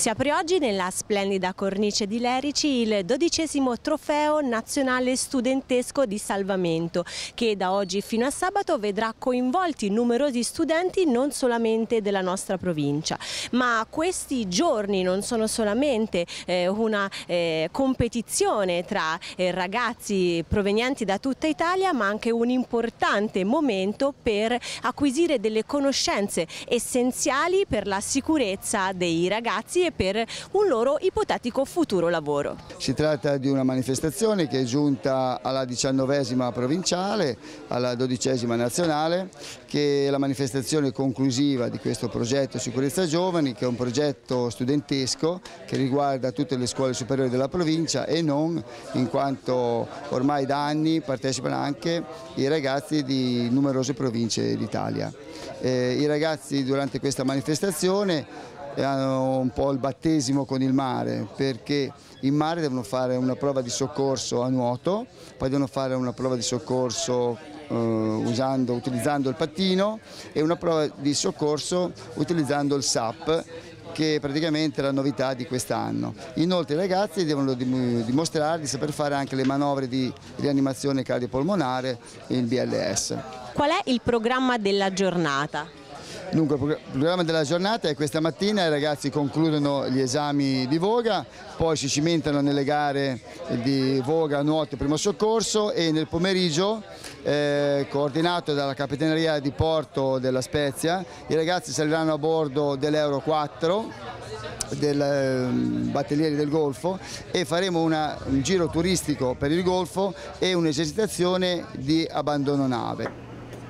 Si apre oggi nella splendida cornice di Lerici il 12° trofeo nazionale studentesco di salvamento, che da oggi fino a sabato vedrà coinvolti numerosi studenti non solamente della nostra provincia. Ma questi giorni non sono solamente una competizione tra ragazzi provenienti da tutta Italia, ma anche un importante momento per acquisire delle conoscenze essenziali per la sicurezza dei ragazzi e per un loro ipotetico futuro lavoro. Si tratta di una manifestazione che è giunta alla 19ª provinciale, alla 12ª nazionale, che è la manifestazione conclusiva di questo progetto Sicurezza Giovani, che è un progetto studentesco che riguarda tutte le scuole superiori della provincia e non, in quanto ormai da anni partecipano anche i ragazzi di numerose province d'Italia. I ragazzi durante questa manifestazione hanno un po' il battesimo con il mare, perché in mare devono fare una prova di soccorso a nuoto, poi devono fare una prova di soccorso utilizzando il pattino e una prova di soccorso utilizzando il SAP, che è praticamente la novità di quest'anno. Inoltre i ragazzi devono dimostrare di saper fare anche le manovre di rianimazione cardiopolmonare, il BLS. Qual è il programma della giornata? Dunque, il programma della giornata è questa mattina: i ragazzi concludono gli esami di voga, poi si cimentano nelle gare di voga, nuoto e primo soccorso, e nel pomeriggio, coordinato dalla Capitaneria di Porto della Spezia, i ragazzi saliranno a bordo dell'Euro 4 del Battellieri del Golfo e faremo un giro turistico per il Golfo e un'esercitazione di abbandono nave.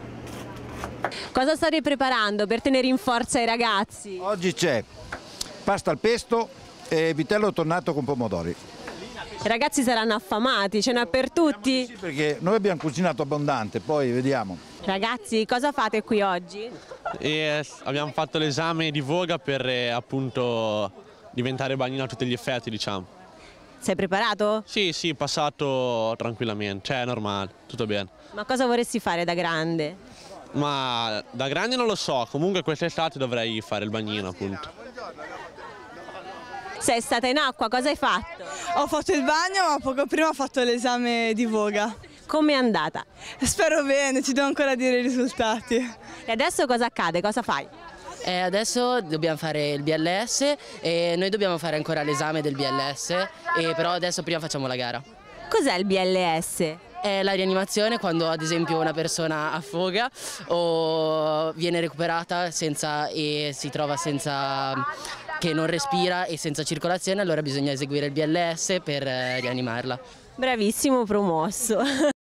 Cosa state preparando per tenere in forza i ragazzi? Oggi c'è pasta al pesto e vitello tonnato con pomodori. I ragazzi saranno affamati, ce n'è per tutti? Sì, perché noi abbiamo cucinato abbondante, poi vediamo. Ragazzi, cosa fate qui oggi? Abbiamo fatto l'esame di voga per appunto diventare bagnino a tutti gli effetti, diciamo. Sei preparato? Sì, passato tranquillamente, cioè è normale, tutto bene. Ma cosa vorresti fare da grande? Ma da grande non lo so, comunque quest'estate dovrei fare il bagnino, appunto. Sei stata in acqua, cosa hai fatto? Ho fatto il bagno, ma poco prima ho fatto l'esame di voga. Com'è andata? Spero bene, ti devo ancora dire i risultati. E adesso cosa accade? Cosa fai? Adesso dobbiamo fare il BLS e noi dobbiamo fare ancora l'esame del BLS, però adesso prima facciamo la gara. Cos'è il BLS? È la rianimazione quando ad esempio una persona affoga o viene recuperata e si trova che non respira e senza circolazione, allora bisogna eseguire il BLS per rianimarla. Bravissimo, promosso.